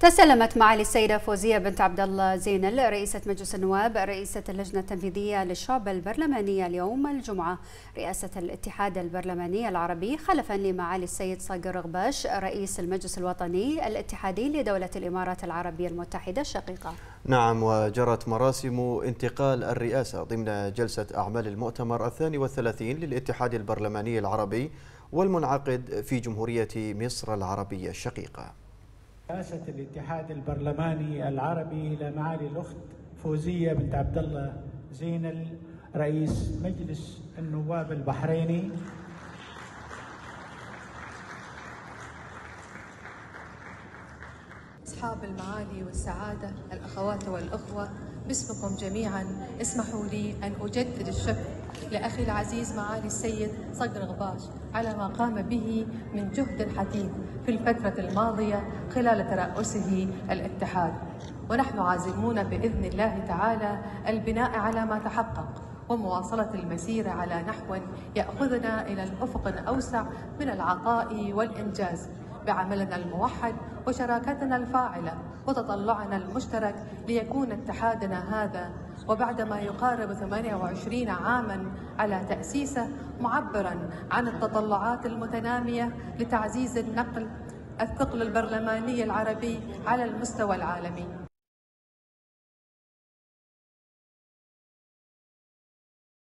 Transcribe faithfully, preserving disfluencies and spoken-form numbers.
تسلمت معالي السيدة فوزية بنت عبد الله زينل رئيسة مجلس النواب رئيسة اللجنة التنفيذية للشعب البرلمانية اليوم الجمعة رئاسة الاتحاد البرلماني العربي خلفا لمعالي السيد صقر غباش رئيس المجلس الوطني الاتحادي لدولة الإمارات العربية المتحدة الشقيقة. نعم، وجرت مراسم انتقال الرئاسة ضمن جلسة أعمال المؤتمر الثاني والثلاثين للاتحاد البرلماني العربي والمنعقد في جمهورية مصر العربية الشقيقة. رئاسة الاتحاد البرلماني العربي إلى معالي الأخت فوزية بنت عبد الله زينل رئيس مجلس النواب البحريني. أصحاب المعالي والسعادة، الأخوات والأخوة، باسمكم جميعا اسمحوا لي أن أجدد الشكر لأخي العزيز معالي السيد صقر غباش على ما قام به من جهد حثيث في الفترة الماضية خلال ترأسه الاتحاد، ونحن عازمون بإذن الله تعالى البناء على ما تحقق ومواصلة المسير على نحو يأخذنا إلى الأفق الأوسع من العطاء والإنجاز بعملنا الموحد وشراكتنا الفاعلة وتطلعنا المشترك ليكون اتحادنا هذا وبعدما يقارب ثمانية وعشرين عاما على تأسيسه معبرا عن التطلعات المتنامية لتعزيز النقل الثقل البرلماني العربي على المستوى العالمي.